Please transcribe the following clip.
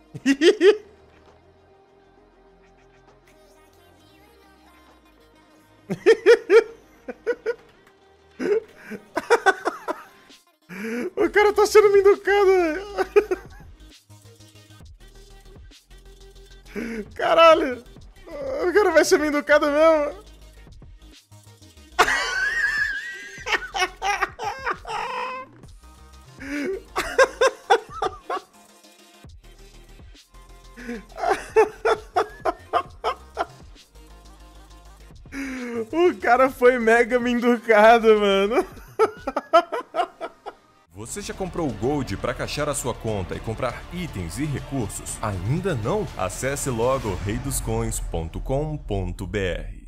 O cara tá sendo minducado, velho. Caralho. O cara vai ser minducado mesmo. O cara foi mega minducado, mano. Você já comprou o Gold para caixar a sua conta e comprar itens e recursos? Ainda não? Acesse logo reidoscoins.com.br.